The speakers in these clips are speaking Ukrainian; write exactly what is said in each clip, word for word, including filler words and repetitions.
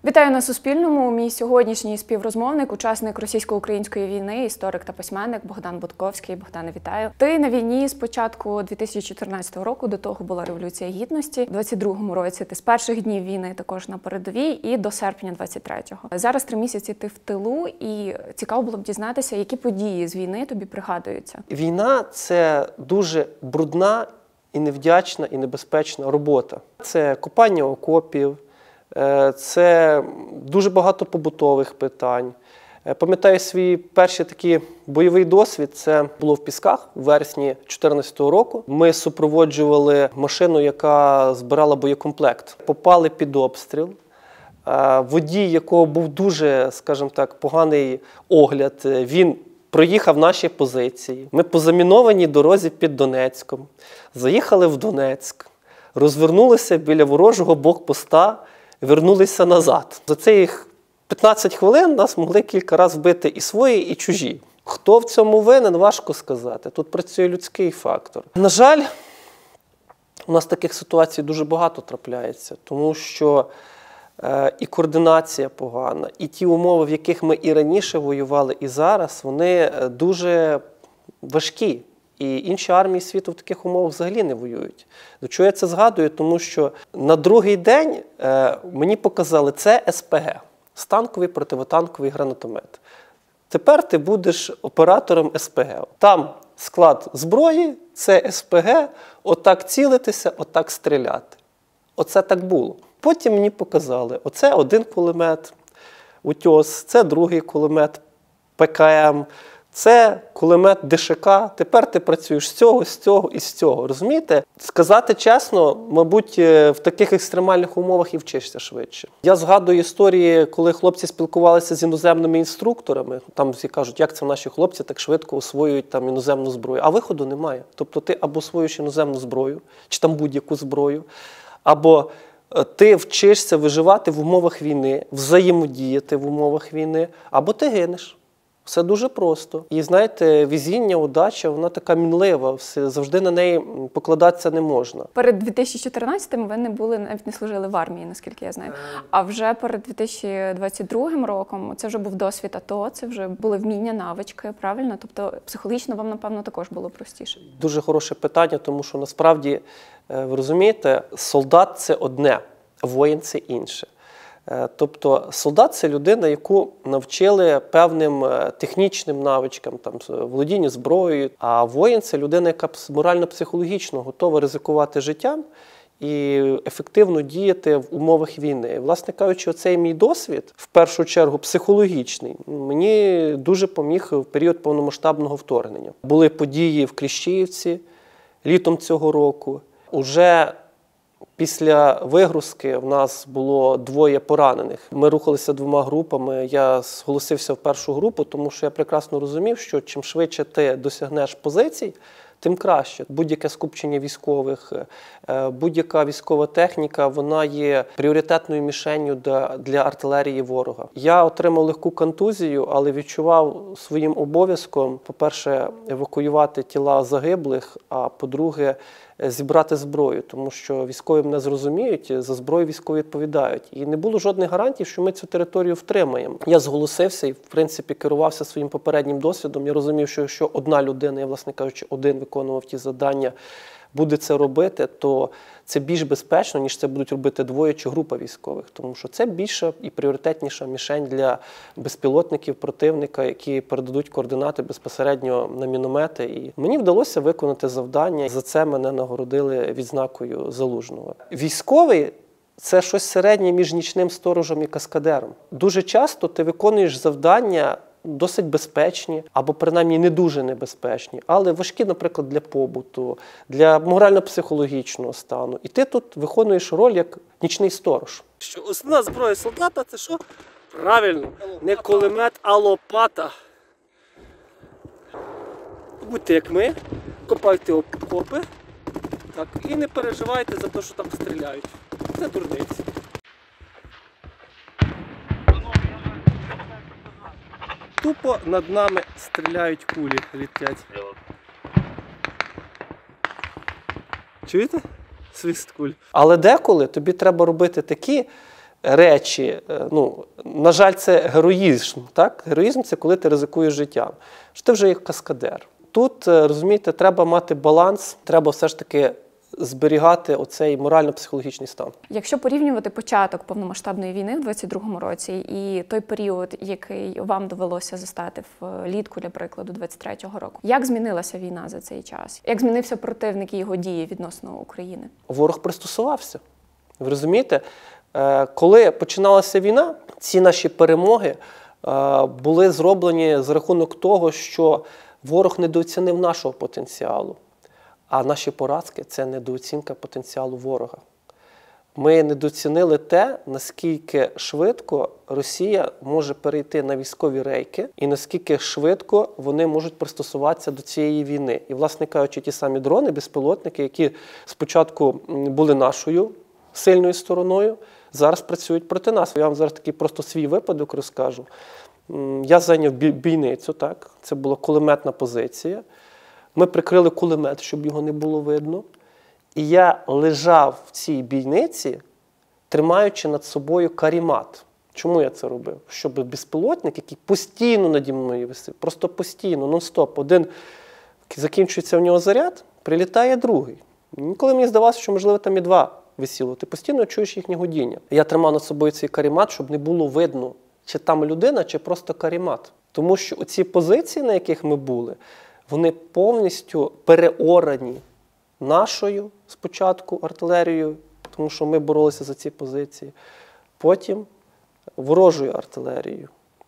Вітаю на Суспільному. Мій сьогоднішній співрозмовник, учасник російсько-української війни, історик та письменник Богдан Будковський. Богдане, вітаю. Ти на війні з початку дві тисячі чотирнадцятого року, до того була Революція Гідності. У двадцять другому році ти з перших днів війни також на передовій і до серпня двадцять третього. Зараз три місяці ти в тилу, і цікаво було б дізнатися, які події з війни тобі пригадуються. Війна – це дуже брудна і невдячна, і небезпечна робота. Це копання окопів, це дуже багато побутових питань. Пам'ятаю свій перший такий бойовий досвід, це було в Пісках у вересні дві тисячі чотирнадцятого року. Ми супроводжували машину, яка збирала боєкомплект. Попали під обстріл. Водій, якого був дуже, скажімо так, поганий огляд, він проїхав наші позиції. Ми по замінованій дорозі під Донецьком. Заїхали в Донецьк, розвернулися біля ворожого блокпоста, вернулися назад. За цих п'ятнадцять хвилин нас могли кілька разів вбити і свої, і чужі. Хто в цьому винен, важко сказати. Тут працює людський фактор. На жаль, у нас таких ситуацій дуже багато трапляється, тому що е, і координація погана, і ті умови, в яких ми і раніше воювали, і зараз, вони дуже важкі. І інші армії світу в таких умовах взагалі не воюють. До чого я це згадую? Тому що на другий день е, мені показали, це ес пе ге, станковий противотанковий гранатомет. Тепер ти будеш оператором ес пе ге. Там склад зброї, це ес пе ге, отак цілитися, отак стріляти. Оце так було. Потім мені показали, оце один кулемет, утьос, це другий кулемет, пе ка ем, це кулемет де ше ка, тепер ти працюєш з цього, з цього і з цього. Розумієте? Сказати чесно, мабуть, в таких екстремальних умовах і вчишся швидше. Я згадую історії, коли хлопці спілкувалися з іноземними інструкторами. Там всі кажуть, як це наші хлопці так швидко освоюють там іноземну зброю. А виходу немає. Тобто ти або освоюєш іноземну зброю, чи там будь-яку зброю, або ти вчишся виживати в умовах війни, взаємодіяти в умовах війни, або ти гинеш. Все дуже просто. І знаєте, везіння, удача, вона така мінлива, все, завжди на неї покладатися не можна. Перед дві тисячі чотирнадцятим ви не були, навіть не служили в армії, наскільки я знаю. А вже перед дві тисячі двадцять другим роком, це вже був досвід АТО, це вже були вміння, навички, правильно? Тобто психологічно вам, напевно, також було простіше. Дуже хороше питання, тому що насправді, ви розумієте, солдат – це одне, воїн – це інше. Тобто солдат – це людина, яку навчили певним технічним навичкам, там, володінню зброєю, а воїн – це людина, яка морально-психологічно готова ризикувати життям і ефективно діяти в умовах війни. Власне кажучи, оцей мій досвід, в першу чергу психологічний, мені дуже поміг в період повномасштабного вторгнення. Були події в Кліщіївці літом цього року. Уже після вигрузки в нас було двоє поранених. Ми рухалися двома групами. Я зголосився в першу групу, тому що я прекрасно розумів, що чим швидше ти досягнеш позицій, тим краще. Будь-яке скупчення військових, будь-яка військова техніка, вона є пріоритетною мішенню для артилерії ворога. Я отримав легку контузію, але відчував своїм обов'язком, по-перше, евакуювати тіла загиблих, а по-друге, зібрати зброю, тому що військові мене зрозуміють, за зброю військові відповідають. І не було жодних гарантій, що ми цю територію втримаємо. Я зголосився і, в принципі, керувався своїм попереднім досвідом. Я розумів, що якщо одна людина, я, власне кажучи, один виконував ті завдання, буде це робити, то це більш безпечно, ніж це будуть робити двоє чи група військових. Тому що це більша і пріоритетніша мішень для безпілотників противника, які передадуть координати безпосередньо на міномети. І мені вдалося виконати завдання. За це мене нагородили відзнакою Залужного. Військовий – це щось середнє між нічним сторожем і каскадером. Дуже часто ти виконуєш завдання досить безпечні, або принаймні не дуже небезпечні, але важкі, наприклад, для побуту, для морально-психологічного стану. І ти тут виконуєш роль як нічний сторож. Що основна зброя солдата – це що? Правильно, не кулемет, а лопата. Будьте як ми, копайте окопи, так, і не переживайте за те, що там стріляють. Це дурниці. Тупо над нами стріляють кулі, летять. Чуєте? Свист куль. Але деколи тобі треба робити такі речі, ну, на жаль, це героїзм, так? Героїзм – це коли ти ризикуєш життям, що ти вже як каскадер. Тут, розумієте, треба мати баланс, треба все ж таки зберігати оцей морально-психологічний стан. Якщо порівнювати початок повномасштабної війни в двадцять другому році і той період, який вам довелося застати влітку, для прикладу, двадцять третього року, як змінилася війна за цей час? Як змінився противник і його дії відносно України? Ворог пристосувався. Ви розумієте? Коли починалася війна, ці наші перемоги були зроблені за рахунок того, що ворог недооцінив нашого потенціалу. А наші поразки – це недооцінка потенціалу ворога. Ми недооцінили те, наскільки швидко Росія може перейти на військові рейки і наскільки швидко вони можуть пристосуватися до цієї війни. І, власне кажучи, ті самі дрони, безпілотники, які спочатку були нашою сильною стороною, зараз працюють проти нас. Я вам зараз такий просто свій випадок розкажу. Я зайняв бійницю, так, це була кулеметна позиція. Ми прикрили кулемет, щоб його не було видно. І я лежав в цій бійниці, тримаючи над собою карімат. Чому я це робив? Щоб безпілотник, який постійно наді мною висить, просто постійно, нон-стоп, один закінчується в нього заряд, прилітає другий. Ніколи мені здавалося, що, можливо, там і два висіло. Ти постійно чуєш їхнє гудіння. Я тримав над собою цей карімат, щоб не було видно, чи там людина, чи просто карімат. Тому що оці позиції, на яких ми були, вони повністю переорані нашою спочатку артилерією, тому що ми боролися за ці позиції, потім ворожою артилерією.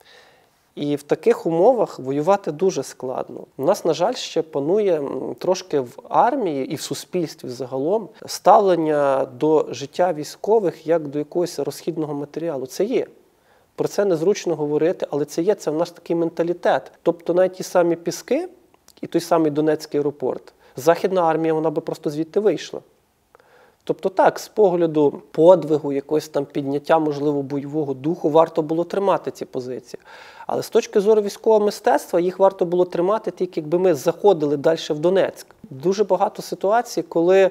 І в таких умовах воювати дуже складно. У нас, на жаль, ще панує трошки в армії і в суспільстві загалом ставлення до життя військових як до якогось розхідного матеріалу. Це є. Про це незручно говорити, але це є, це в нас такий менталітет. Тобто навіть ті самі Піски і той самий Донецький аеропорт, Західна армія, вона би просто звідти вийшла. Тобто так, з погляду подвигу, якогось там підняття, можливо, бойового духу, варто було тримати ці позиції. Але з точки зору військового мистецтва, їх варто було тримати тільки, якби ми заходили далі в Донецьк. Дуже багато ситуацій, коли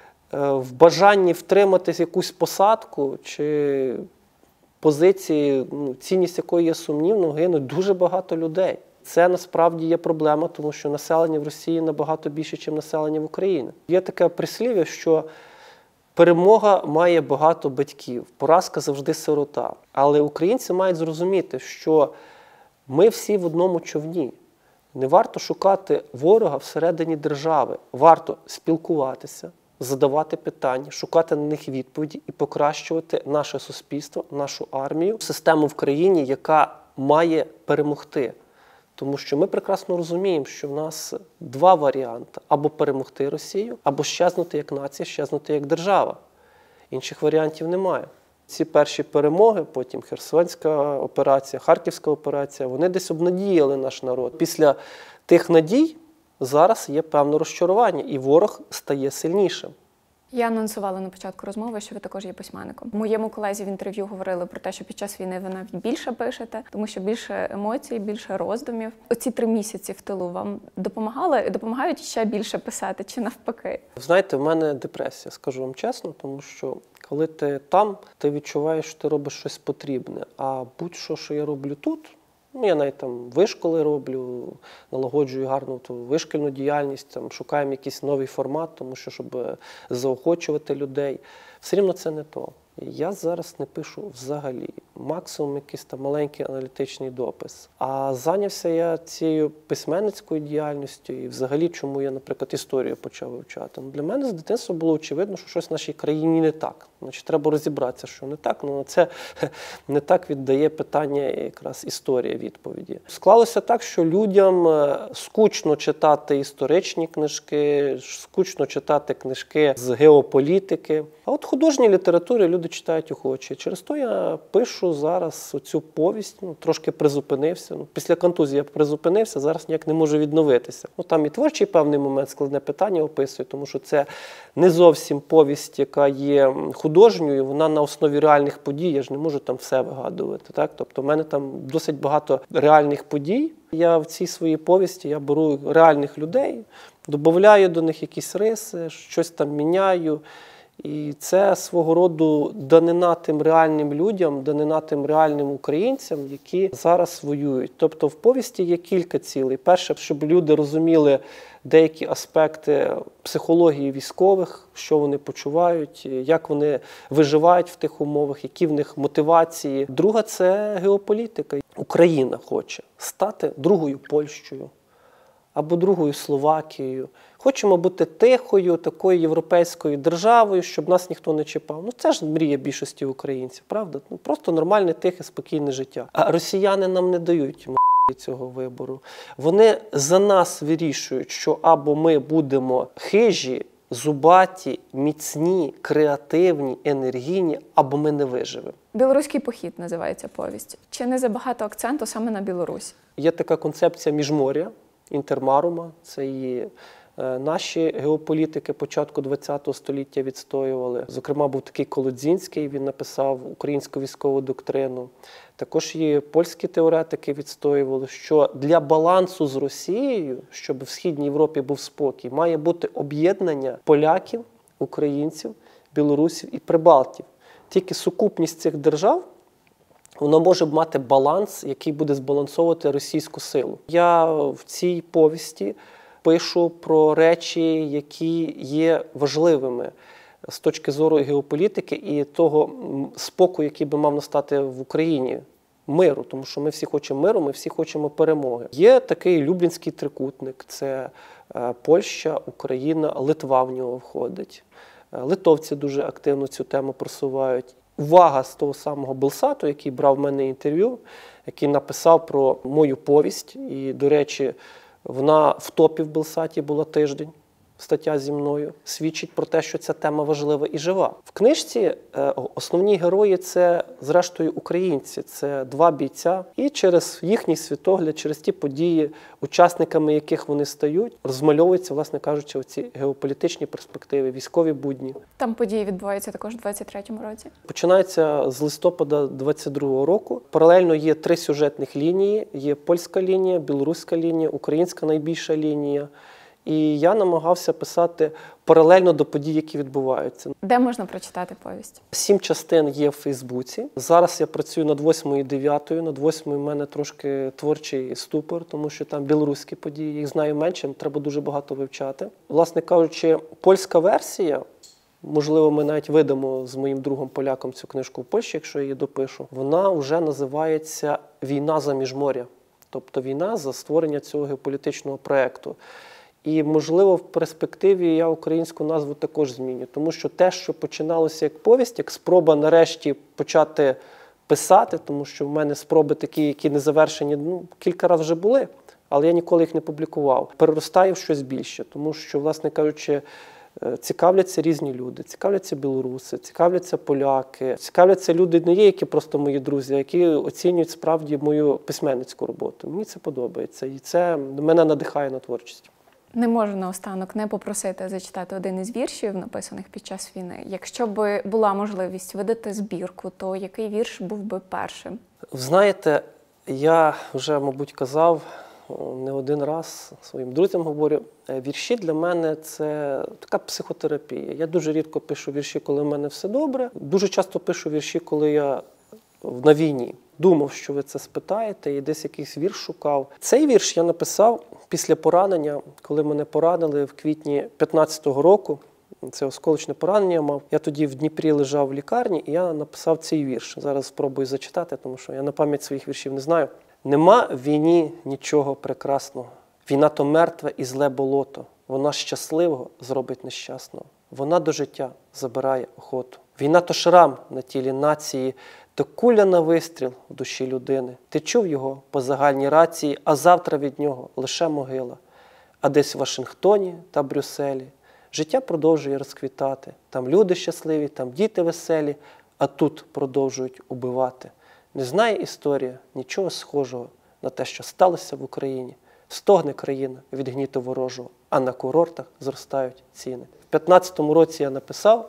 в бажанні втримати якусь посадку чи позиції, ну, цінність якої є сумнівно, гинуть дуже багато людей. Це насправді є проблема, тому що населення в Росії набагато більше, ніж населення в Україні. Є таке прислів'я, що перемога має багато батьків, поразка завжди сирота. Але українці мають зрозуміти, що ми всі в одному човні. Не варто шукати ворога всередині держави. Варто спілкуватися, задавати питання, шукати на них відповіді і покращувати наше суспільство, нашу армію, систему в країні, яка має перемогти. Тому що ми прекрасно розуміємо, що в нас два варіанти. Або перемогти Росію, або щезнути як нація, щезнути як держава. Інших варіантів немає. Ці перші перемоги, потім Херсонська операція, Харківська операція, вони десь обнадіяли наш народ. Після тих надій зараз є певне розчарування, і ворог стає сильнішим. Я анонсувала на початку розмови, що ви також є письменником. Моєму колезі в інтерв'ю говорили про те, що під час війни ви навіть більше пишете, тому що більше емоцій, більше роздумів. Оці три місяці в тилу вам допомагали, допомагають ще більше писати чи навпаки? Знаєте, в мене депресія, скажу вам чесно, тому що коли ти там, ти відчуваєш, що ти робиш щось потрібне. А будь-що, що я роблю тут, ну, я навіть там вишколи роблю, налагоджую гарну ту вишкільну діяльність, там, шукаємо якийсь новий формат, тому що, щоб заохочувати людей. Все рівно це не то. Я зараз не пишу взагалі. Максимум якийсь там маленький аналітичний допис. А зайнявся я цією письменницькою діяльністю і взагалі, чому я, наприклад, історію почав вивчати. Ну, для мене з дитинства було очевидно, що щось в нашій країні не так. Значить, треба розібратися, що не так. Ну, це не так віддає питання якраз історія відповіді. Склалося так, що людям скучно читати історичні книжки, скучно читати книжки з геополітики. А от художній літературі люди читають охоче. Через то я пишу зараз оцю повість, ну, трошки призупинився. Ну, після контузії я призупинився, зараз ніяк не можу відновитися. Ну, там і творчий певний момент, складне питання описую, тому що це не зовсім повість, яка є художньою, вона на основі реальних подій, я ж не можу там все вигадувати. Так? Тобто в мене там досить багато реальних подій. Я в цій своїй повісті я беру реальних людей, додаю до них якісь риси, щось там міняю. І це свого роду данина тим реальним людям, данина тим реальним українцям, які зараз воюють. Тобто в повісті є кілька цілей. Перше, щоб люди розуміли деякі аспекти психології військових, що вони почувають, як вони виживають в тих умовах, які в них мотивації. Друга – це геополітика. Україна хоче стати другою Польщею або другою Словакією. Хочемо бути тихою, такою європейською державою, щоб нас ніхто не чіпав. Ну це ж мрія більшості українців, правда? Ну, просто нормальне, тихе, спокійне життя. А росіяни нам не дають цього вибору. Вони за нас вирішують, що або ми будемо хижі, зубаті, міцні, креативні, енергійні, або ми не виживемо. «Білоруський похід» називається повість. Чи не забагато акценту саме на Білорусь? Є така концепція міжморя, інтермарума. Це і е, наші геополітики початку ХХ століття відстоювали. Зокрема, був такий Колодзінський, він написав українську військову доктрину. Також і польські теоретики відстоювали, що для балансу з Росією, щоб в Східній Європі був спокій, має бути об'єднання поляків, українців, білорусів і прибалтів. Тільки сукупність цих держав воно може мати баланс, який буде збалансовувати російську силу. Я в цій повісті пишу про речі, які є важливими з точки зору геополітики і того спокою, який би мав настати в Україні, миру, тому що ми всі хочемо миру, ми всі хочемо перемоги. Є такий Люблінський трикутник, це Польща, Україна, Литва в нього входить. Литовці дуже активно цю тему просувають. Увага з того самого Белсату, який брав в мене інтерв'ю, який написав про мою повість. І, до речі, вона в топі в Белсаті була тиждень, стаття зі мною, свідчить про те, що ця тема важлива і жива. В книжці основні герої – це, зрештою, українці. Це два бійця. І через їхній світогляд, через ті події, учасниками яких вони стають, розмальовуються, власне кажучи, оці геополітичні перспективи, військові будні. Там події відбуваються також у двадцять третьому році? Починається з листопада двадцять другого року. Паралельно є три сюжетних лінії. Є польська лінія, білоруська лінія, українська найбільша лінія. І я намагався писати паралельно до подій, які відбуваються. Де можна прочитати повість? Сім частин є в Фейсбуці. Зараз я працюю над восьмою і дев'ятою. Над восьмою в мене трошки творчий ступор, тому що там білоруські події. Їх знаю менше, треба дуже багато вивчати. Власне кажучи, польська версія, можливо, ми навіть видамо з моїм другом поляком цю книжку в Польщі, якщо я її допишу, вона вже називається «Війна за міжморя». Тобто війна за створення цього геополітичного проєкту. І, можливо, в перспективі я українську назву також зміню. Тому що те, що починалося як повість, як спроба нарешті почати писати, тому що в мене спроби такі, які не завершені, ну, кілька разів вже були, але я ніколи їх не публікував. Переростає в щось більше, тому що, власне кажучи, цікавляться різні люди, цікавляться білоруси, цікавляться поляки, цікавляться люди не є, які просто мої друзі, а які оцінюють справді мою письменницьку роботу. Мені це подобається і це мене надихає на творчість. Не можу наостанок не попросити зачитати один із віршів, написаних під час війни. Якщо б була можливість видати збірку, то який вірш був би першим? Знаєте, я вже, мабуть, казав не один раз своїм друзям говорю, вірші для мене – це така психотерапія. Я дуже рідко пишу вірші, коли в мене все добре. Дуже часто пишу вірші, коли я на війні. Думав, що ви це спитаєте, і десь якийсь вірш шукав. Цей вірш я написав після поранення, коли мене поранили в квітні п'ятнадцятого року. Це осколочне поранення мав. Я тоді в Дніпрі лежав в лікарні, і я написав цей вірш. Зараз спробую зачитати, тому що я на пам'ять своїх віршів не знаю. «Нема в війні нічого прекрасного. Війна то мертве і зле болото. Вона щасливого зробить нещасного. Вона до життя забирає охоту. Війна то шрам на тілі нації, то куля на вистріл в душі людини. Ти чув його по загальній рації, а завтра від нього лише могила. А десь в Вашингтоні та Брюсселі життя продовжує розквітати. Там люди щасливі, там діти веселі, а тут продовжують убивати. Не знає історія нічого схожого на те, що сталося в Україні. Стогне країна від гніту ворожого, а на курортах зростають ціни». В п'ятнадцятому році я написав,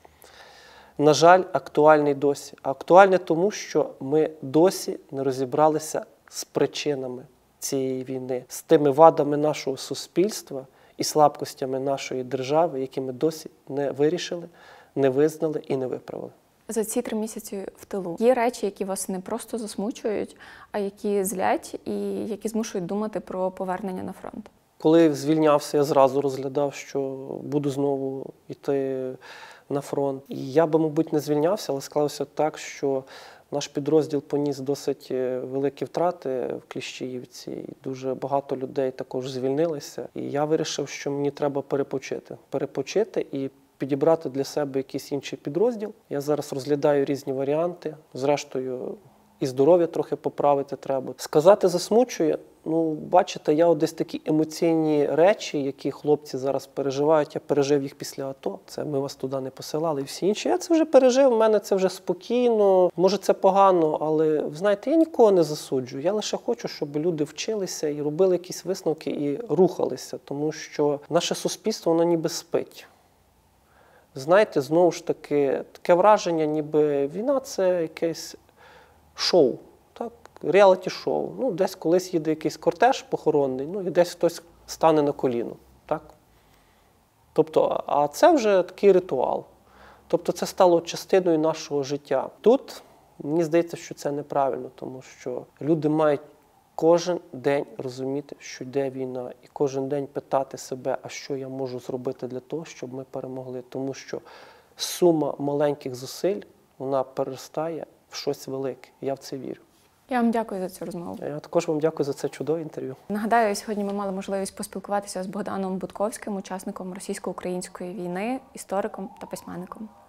на жаль, актуальний досі. А актуальне тому, що ми досі не розібралися з причинами цієї війни, з тими вадами нашого суспільства і слабкостями нашої держави, які ми досі не вирішили, не визнали і не виправили. За ці три місяці в тилу є речі, які вас не просто засмучують, а які злять і які змушують думати про повернення на фронт. Коли звільнявся, я зразу розглядав, що буду знову йти на фронт. І я би, мабуть, не звільнявся, але склалося так, що наш підрозділ поніс досить великі втрати в Кліщіївці. І дуже багато людей також звільнилися. І я вирішив, що мені треба перепочити. Перепочити і підібрати для себе якийсь інший підрозділ. Я зараз розглядаю різні варіанти. Зрештою, і здоров'я трохи поправити треба. Сказати засмучує. Ну, бачите, я от десь такі емоційні речі, які хлопці зараз переживають, я пережив їх після АТО. Це ми вас туди не посилали і всі інші. Я це вже пережив, в мене це вже спокійно. Може, це погано, але, ви знаєте, я нікого не засуджую. Я лише хочу, щоб люди вчилися і робили якісь висновки і рухалися, тому що наше суспільство, воно ніби спить. Знаєте, знову ж таки, таке враження, ніби війна – це якесь шоу. Реаліті-шоу. Ну, десь колись їде якийсь кортеж похоронний, ну і десь хтось стане на коліно. Так? Тобто, а це вже такий ритуал. Тобто це стало частиною нашого життя. Тут, мені здається, що це неправильно, тому що люди мають кожен день розуміти, що йде війна, і кожен день питати себе, а що я можу зробити для того, щоб ми перемогли. Тому що сума маленьких зусиль, вона переростає в щось велике. Я в це вірю. Я вам дякую за цю розмову. Я також вам дякую за це чудове інтерв'ю. Нагадаю, сьогодні ми мали можливість поспілкуватися з Богданом Бутковським, учасником російсько-української війни, істориком та письменником.